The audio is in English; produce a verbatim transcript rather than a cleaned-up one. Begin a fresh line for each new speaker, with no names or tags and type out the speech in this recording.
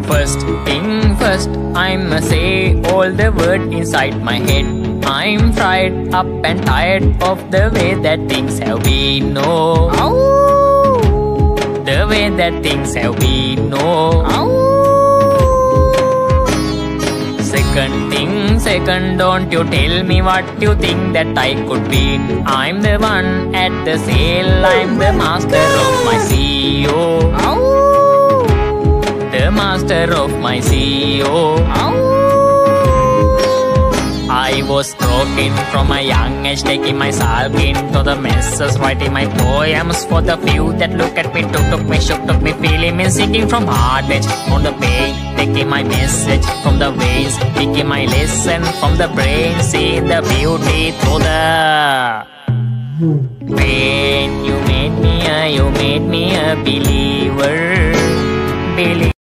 First thing first, I'ma say all the words inside my head. I'm fried up and tired of the way that things have been. No, the way that things have been. No. Second thing second, don't you tell me what you think that I could be. I'm the one at the sail, I'm the master of my C E O. The master of my C E O. I was broken from a young age, taking my sulk into the messes, writing my poems for the few that look at me, took, took me, shook, took me, feeling me, singing from heart edge on the pain, taking my message from the veins, taking my lesson from the brain, seeing the beauty through the pain. You made me a, you made me a believer. Believer.